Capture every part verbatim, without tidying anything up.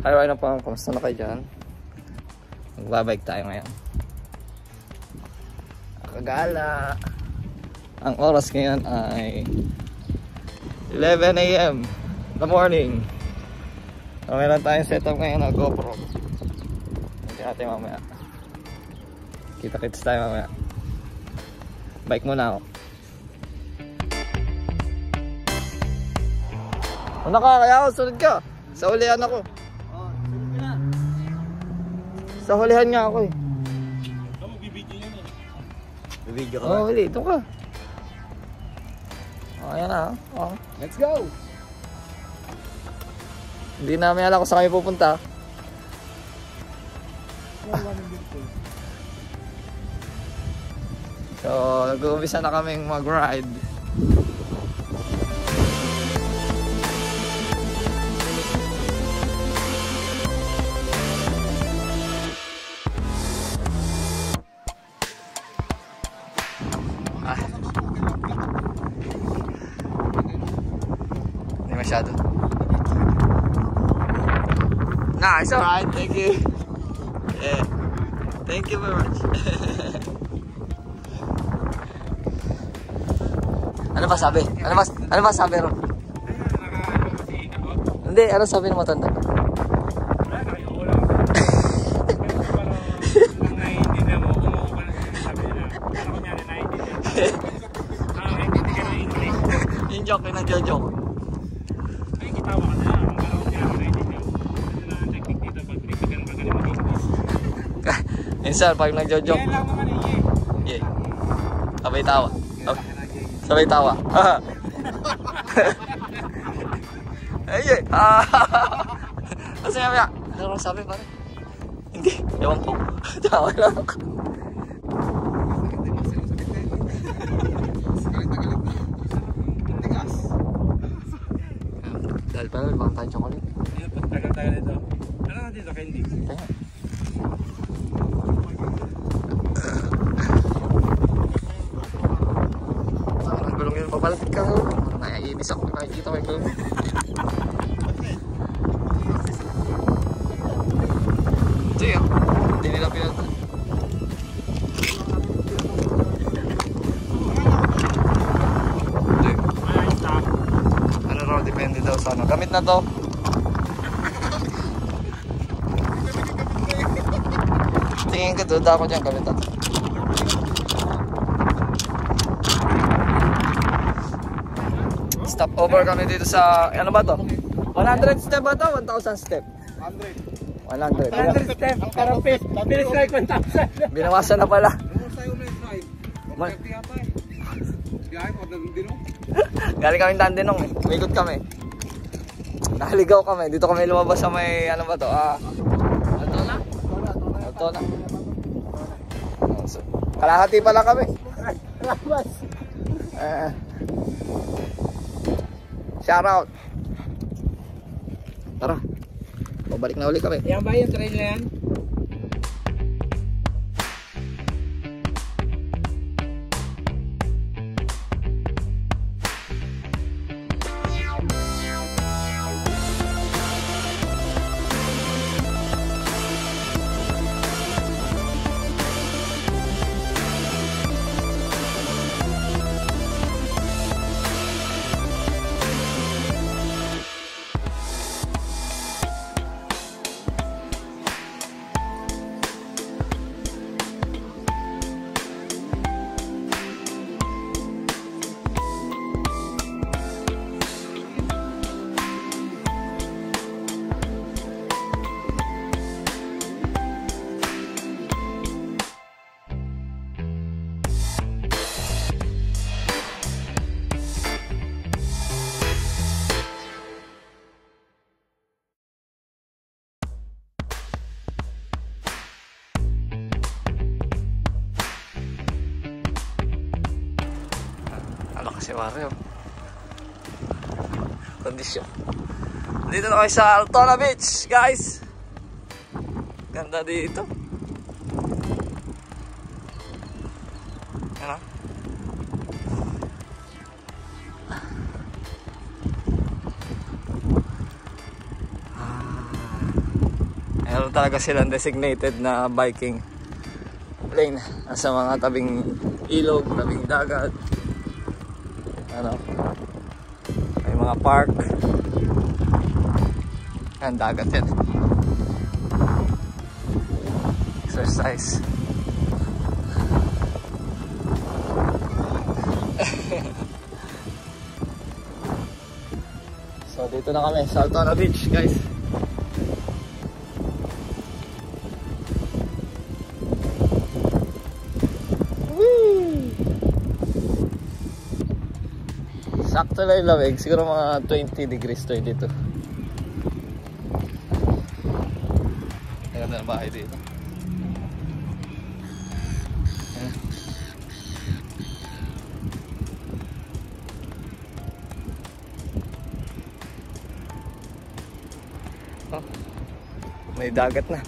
Hi, na po. Kamusta na kayo dyan? Magbabike tayo ngayon. Kagala. Ang oras ngayon ay eleven A M the morning. So, meron tayong setup ngayon na GoPro. Hindi natin mamaya. Kita-kits tayo mamaya. Bike muna ako. Ano ka? Kaya ako, sunod ka. Sa hulihan ako. Oh, sunod ka na. Sa hulihan nga ako eh. Ito, magbibidyo yan eh. Bibidyo ka Oo, oh, huli. Doon ka. Oh, ayan na. Oh. Let's go! Hindi namin alam kung saan kami pupunta. So, nag-uumpisa na kaming mag-ride. Ah. Hindi masyado. Nah, it's alright. Thank you. Yeah. Thank you very much. Ano ba sabi? Ano ba, ano ba sabi ron? Hindi, ano sabi ng matanda? Yung joke, yung nagjo-joke. Ay, kitawa ka na. Ang gano'n niya, naiintindihan. Ito na ang technique dito pag bigyan magaling mag-English. Minsan, pag nagjo-joke. Yan lang naman eh. Yeah. Sabay tawa. Sabay tawa. Ay, ay. Kasi kaya, ano sabi pa rin? Hindi, ewan ko. Tawa lang ako. Dahil pa rin, baka tayo chocolate. Tagal tayo nito. Ano natin ito, candy? Kaya. Parang gulong yun, papalit ka. Naiibis ako, nakikita ko yung gulong. Ito yun, hindi nila pinatan. Ano raw, depende daw sa ano. Gamit na to. Tingin ko, duda ako dyan, gamit na to. Stop over kami dito sa, ano ba to? one hundred step ba to? one thousand step? one hundred. one hundred. one hundred step. Parang finish like one thousand. Binawasan na pala. Ano tayo ulit, Ride? Man. Pagkakti pa eh. Biyahe po, nandino. Galing kami Dandenong eh. Umikot kami. Nahaligaw kami. Dito kami lumabas sa may, ano ba to? Ah, ito na? Ito na. So, kalahati pala kami. Labas. Eh. Shout out. Tara. Pabalik na uli kami. Yan ba yung trail na yan? Si Mario kondisyon. Dito na kayo sa Altona Beach, guys. Ganda dito. Ano? Ah. meron talaga silang designated na biking lane sa mga tabing ilog, tabing dagat, ano, may mga park. Ang dagat yan. Exercise. So dito na kami sa Altona Beach, guys. Whee! Sakto lang yung lamig, siguro mga twenty degrees to dito. Ganda ng bahay dito. Ayan. Oh, may dagat na.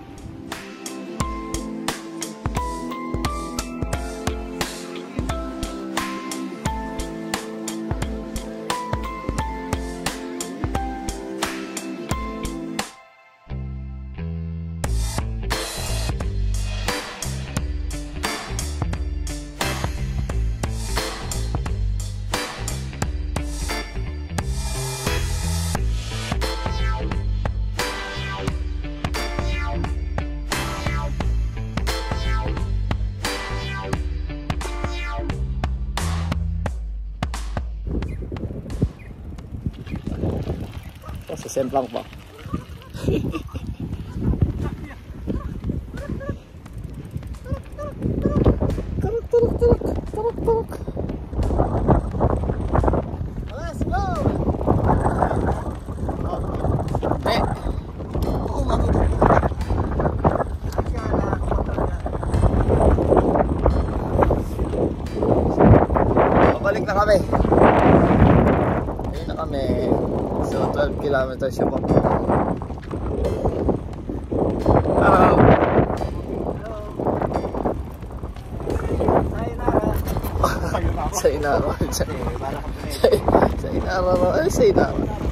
Semplang pa. Turuk turuk turuk turuk turuk. Let's go. Eh. Oh, mabot. Pabalik na kami. Ayun na kami. So twelve kilometers siya po. Hello. Hello. Sayonara. Sayonara. Sayonara. Sayonara. Sayonara.